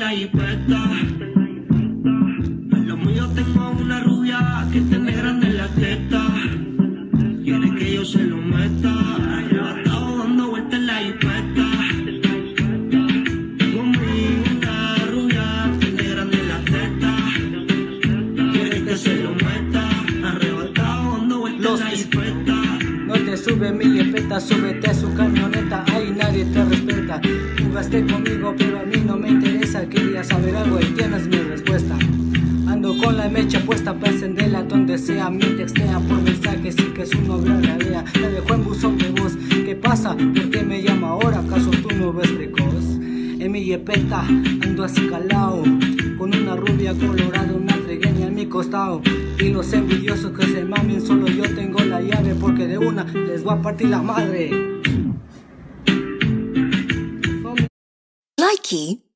la jipeta. Lo mío tengo una rubia que tiene grande la teta. Quiere que yo se lo meta. Arrebatado dando vueltas en la jipeta. Conmigo una rubia que tiene grande la teta. Quiere que se lo meta. Arrebatado dando vueltas en la jipeta. No te sube mi jipeta, súbete a su camioneta, ahí nadie te respeta. Jugaste conmigo pero a mí no me interesa, quería saber algo y tienes mi respuesta. Ando con la mecha puesta para encenderla donde sea, me textea por mensaje sin que su novia la vea. La dejó en buzón de voz, ¿qué pasa? ¿Por qué me llama ahora? ¿Acaso tú no ves precoz? En mi jipeta ando así calao, con una rubia colorada, una trigueña en mi costado. Y los envidiosos que se mamen, solo yo tengo la llave, porque de una les voy a partir la madre. Likey